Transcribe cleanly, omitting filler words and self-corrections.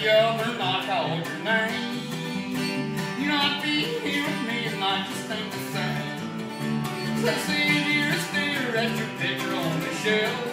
yelled and I called your name. You not be here with me and I just ain't the same. So see, dearest dear, that's your picture on the shelf.